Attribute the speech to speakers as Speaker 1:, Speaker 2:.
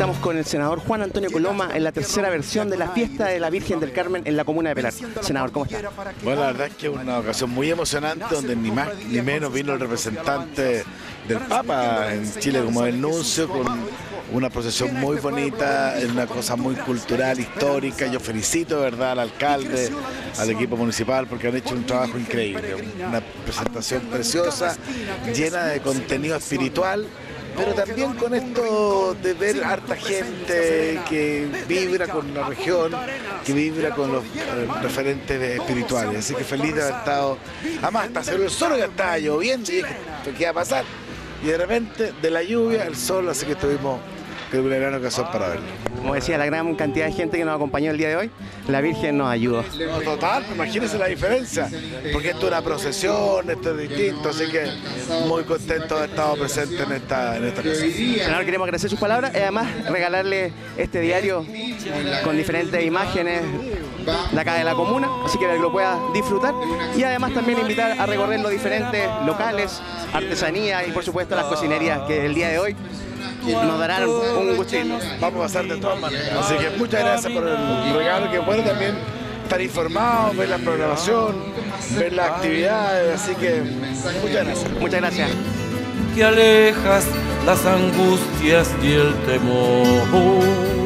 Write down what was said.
Speaker 1: Estamos con el senador Juan Antonio Coloma en la tercera versión de la fiesta de la Virgen del Carmen en la comuna de Pelar. Senador, ¿cómo está?
Speaker 2: Bueno, la verdad es que es una ocasión muy emocionante donde ni más ni menos vino el representante del Papa en Chile como el nuncio, con una procesión muy bonita, es una cosa muy cultural, histórica. Yo felicito, de verdad, al alcalde, al equipo municipal, porque han hecho un trabajo increíble. Una presentación preciosa, llena de contenido espiritual, pero también con esto de ver harta gente que vibra con la región, que vibra con los referentes espirituales. Así que feliz de haber estado. Además, hasta hacer el sol que estaba lloviendo y dije, ¿qué iba a pasar? Y de repente, de la lluvia, el sol, así que tuvimos una gran ocasión para verlo.
Speaker 1: Como decía, la gran cantidad de gente que nos acompañó el día de hoy, la Virgen nos ayudó.
Speaker 2: No, total, imagínense la diferencia, porque esto es una procesión, esto es distinto, así que muy contento de haber estado presente en esta cosa.
Speaker 1: Senador, queremos agradecer sus palabras y además regalarle este diario con diferentes imágenes de acá de la comuna, así que lo pueda disfrutar y además también invitar a recorrer los diferentes locales, artesanías y por supuesto las cocinerías que el día de hoy nos darán un gustito.
Speaker 2: Vamos a pasar de todas maneras. Así que muchas gracias por el regalo, que bueno también estar informados, ver la programación, ver las actividades, así que muchas gracias.
Speaker 1: Muchas gracias.
Speaker 3: Que alejas las angustias y el temor.